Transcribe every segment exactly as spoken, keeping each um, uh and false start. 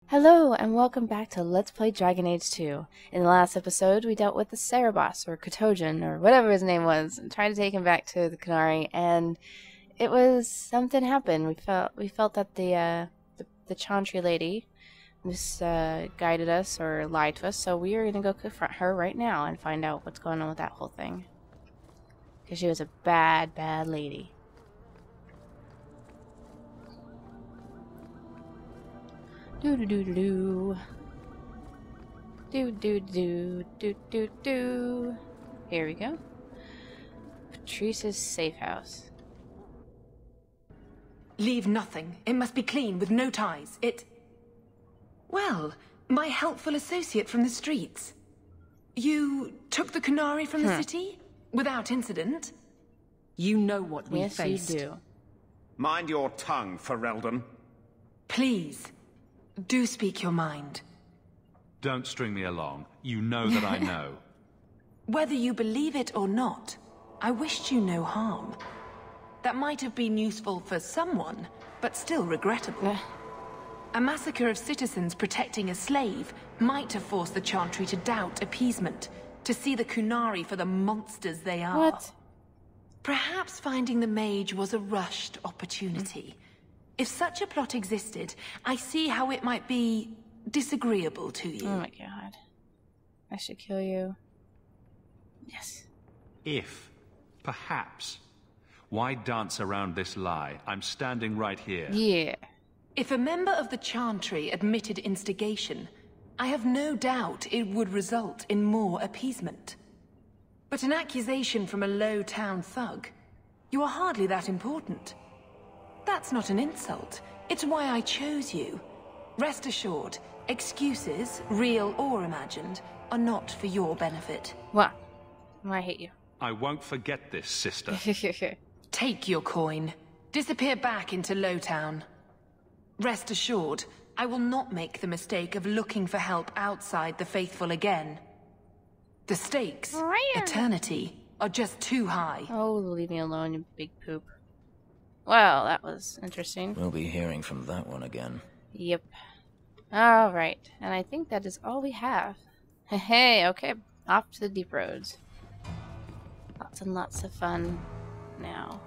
Hello, and welcome back to Let's Play Dragon Age two. In the last episode, we dealt with the Cerebos, or Kotogen, or whatever his name was, and tried to take him back to the Canary, and it was... something happened. We felt we felt that the, uh, the, the Chantry lady misguided uh, us, or lied to us, so we are going to go confront her right now and find out what's going on with that whole thing. Because she was a bad, bad lady. Do do do do do do do do do do. Here we go. Patrice's safe house. Leave nothing. It must be clean with no ties. It. Well, my helpful associate from the streets. You took the Canary from the hmm. city without incident. You know what we yes, faced. Yes, you do. Mind your tongue, Ferelden. Please. Do speak your mind. Don't string me along. You know that I know. Whether you believe it or not, I wished you no harm. That might have been useful for someone, but still regrettable. A massacre of citizens protecting a slave might have forced the Chantry to doubt appeasement, to see the Kunari for the monsters they are. What? Perhaps finding the mage was a rushed opportunity. Mm. If such a plot existed, I see how it might be disagreeable to you. Oh my god. I should kill you. Yes. If, perhaps, why dance around this lie? I'm standing right here. Yeah. If a member of the Chantry admitted instigation, I have no doubt it would result in more appeasement. But an accusation from a low-town thug, you are hardly that important. That's not an insult. It's why I chose you. Rest assured, excuses, real or imagined, are not for your benefit. What? I hate you. I won't forget this, sister. Take your coin. Disappear back into Lowtown. Rest assured, I will not make the mistake of looking for help outside the faithful again. The stakes, eternity, are just too high. Oh, leave me alone, you big poop. Well, that was interesting. We'll be hearing from that one again. Yep. Alright, and I think that is all we have. Hey, hey, okay, off to the deep roads. Lots and lots of fun now.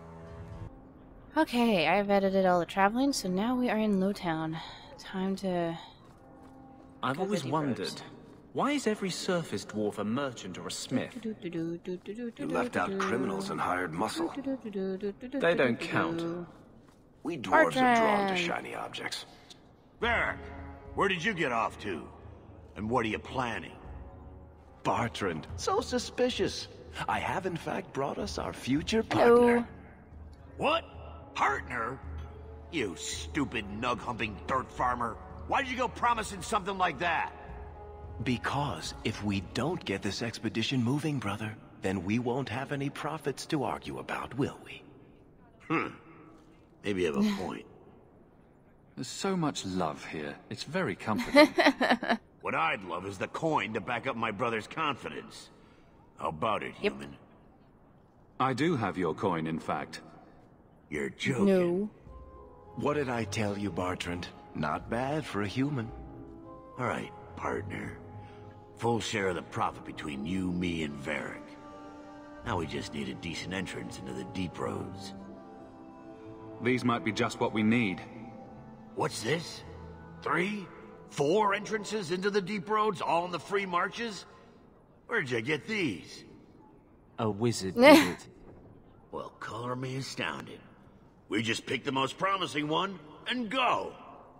Okay, I've edited all the traveling, so now we are in Lowtown. Time to... I've always wondered, roads. Why is every surface dwarf a merchant or a smith? You left out criminals and hired muscle. They don't count. We dwarves are drawn to shiny objects. Varric, where did you get off to? And what are you planning? Bartrand, so suspicious. I have in fact brought us our future Hello. partner. What? Partner? You stupid nug-humping dirt farmer. Why did you go promising something like that? Because if we don't get this expedition moving, brother, then we won't have any profits to argue about, will we? Hmm. Maybe you have a point. There's so much love here. It's very comforting. What I'd love is the coin to back up my brother's confidence. How about it, yep. human? I do have your coin, in fact. You're joking. No. What did I tell you, Bartrand? Not bad for a human. All right, partner. Full share of the profit between you, me, and Varric. Now we just need a decent entrance into the deep roads. These might be just what we need. What's this? Three? Four entrances into the deep roads, all in the free marches? Where'd you get these? A wizard did it. Well, color me astounded. We just pick the most promising one and go.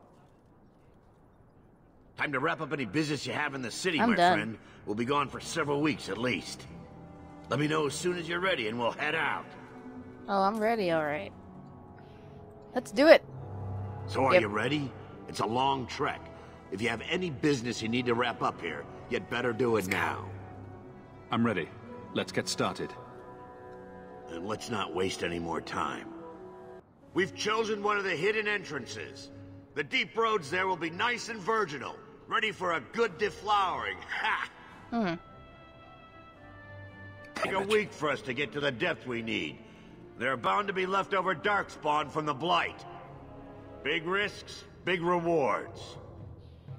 Time to wrap up any business you have in the city, I'm my done. friend. We'll be gone for several weeks at least. Let me know as soon as you're ready and we'll head out. Oh, I'm ready, alright. Let's do it. So are Yep. you ready? It's a long trek. If you have any business you need to wrap up here, you'd better do it now. I'm ready. Let's get started. And let's not waste any more time. We've chosen one of the hidden entrances. The deep roads there will be nice and virginal, ready for a good deflowering. Ha! Hmm. Take a week for us to get to the depth we need. There are bound to be leftover darkspawn from the Blight. Big risks, big rewards.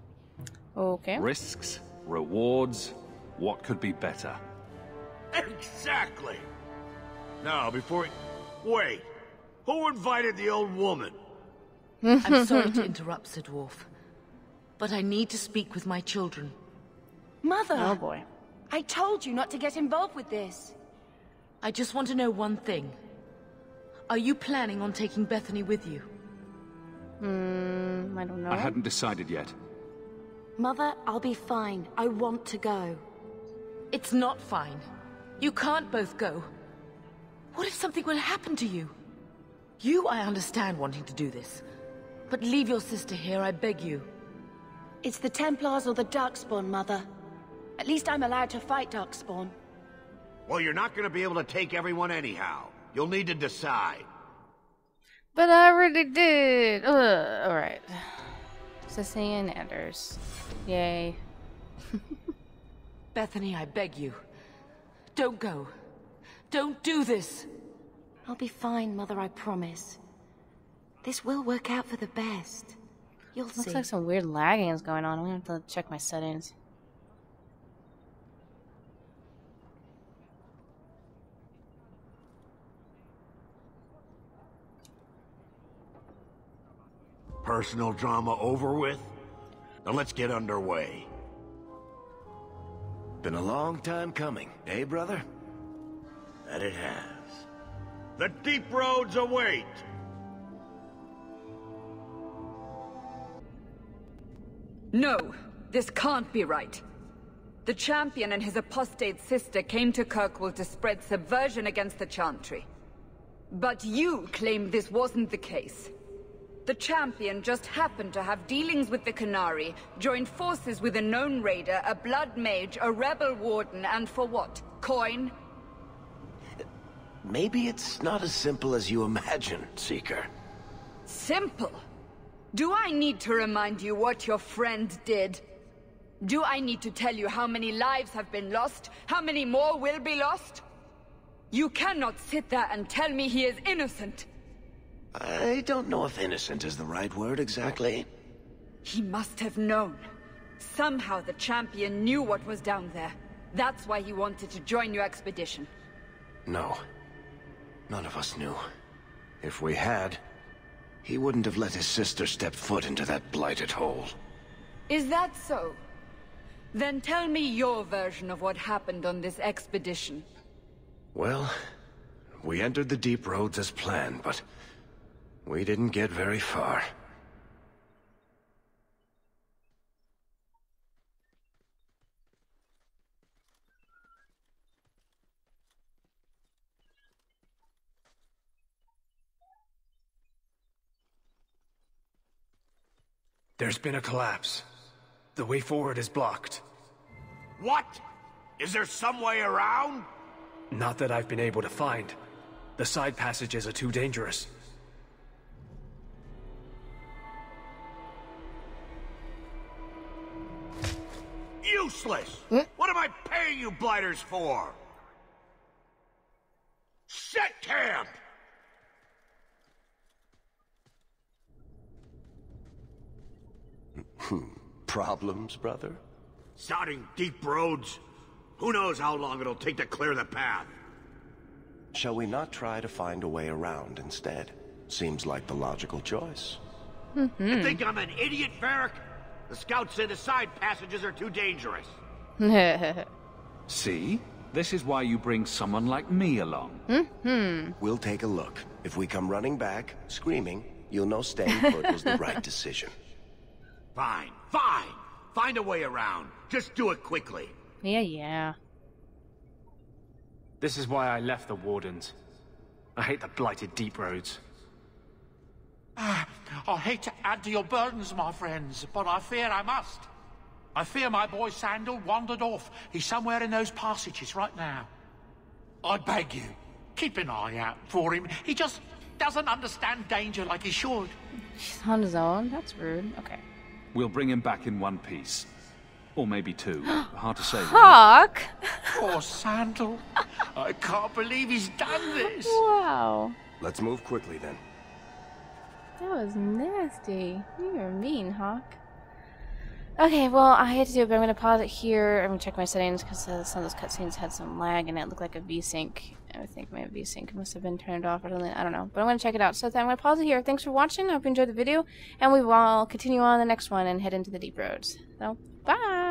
Okay. Risks, rewards, what could be better? Exactly! Now, before... Wait! Who invited the old woman? I'm sorry to interrupt, Sir Dwarf, but I need to speak with my children. Mother! Oh boy. I told you not to get involved with this. I just want to know one thing. Are you planning on taking Bethany with you? Hmm, I don't know. I hadn't decided yet. Mother, I'll be fine. I want to go. It's not fine. You can't both go. What if something will happen to you? You, I understand wanting to do this. But leave your sister here, I beg you. It's the Templars or the Darkspawn, Mother. At least I'm allowed to fight Darkspawn. Well, you're not gonna be able to take everyone anyhow. You'll need to decide. But I already did. Ugh, alright. Sissy and Anders. Yay. Bethany, I beg you. Don't go. Don't do this. I'll be fine, Mother, I promise. This will work out for the best. You'll Looks see. like some weird lagging is going on. I'm gonna have to check my settings. Personal drama over with? Now let's get underway. Been a long time coming, eh, brother? That it has. The deep roads await! No, this can't be right. The champion and his apostate sister came to Kirkwall to spread subversion against the Chantry. But you claim this wasn't the case. The champion just happened to have dealings with the Canary, joined forces with a known raider, a blood mage, a rebel warden, and for what? Coin? Maybe it's not as simple as you imagine, Seeker. Simple? Do I need to remind you what your friend did? Do I need to tell you how many lives have been lost? How many more will be lost? You cannot sit there and tell me he is innocent. I don't know if innocent is the right word exactly. He must have known. Somehow the champion knew what was down there. That's why he wanted to join your expedition. No. None of us knew. If we had, he wouldn't have let his sister step foot into that blighted hole. Is that so? Then tell me your version of what happened on this expedition. Well, we entered the deep roads as planned, but we didn't get very far. There's been a collapse. The way forward is blocked. What? Is there some way around? Not that I've been able to find. The side passages are too dangerous. Useless! What am I paying you blighters for? Set camp! Problems, brother? Sounding deep roads? Who knows how long it'll take to clear the path? Shall we not try to find a way around instead? Seems like the logical choice. Mm-hmm. You think I'm an idiot, Varric? The scouts say the side passages are too dangerous. See? This is why you bring someone like me along. Mm-hmm. We'll take a look. If we come running back, screaming, you'll know staying put was the right decision. Fine, fine. Find a way around. Just do it quickly. Yeah, yeah. This is why I left the Wardens. I hate the blighted deep roads. I hate to add to your burdens, my friends, but I fear I must. I fear my boy Sandal wandered off. He's somewhere in those passages right now. I beg you, keep an eye out for him. He just doesn't understand danger like he should. He's on his own? That's rude. Okay. We'll bring him back in one piece. Or maybe two. Hard to say. Really. Hawk! Poor Sandal. I can't believe he's done this. Wow. Let's move quickly then. That was nasty. You were mean, Hawk. Okay, well, I hate to do it, but I'm going to pause it here. I'm going to check my settings because uh, some of those cutscenes had some lag and it looked like a V-Sync. I think my V-Sync must have been turned off or something. I don't know. But I'm going to check it out. So I'm going to pause it here. Thanks for watching. I hope you enjoyed the video. And we will continue on the next one and head into the deep roads. So, bye!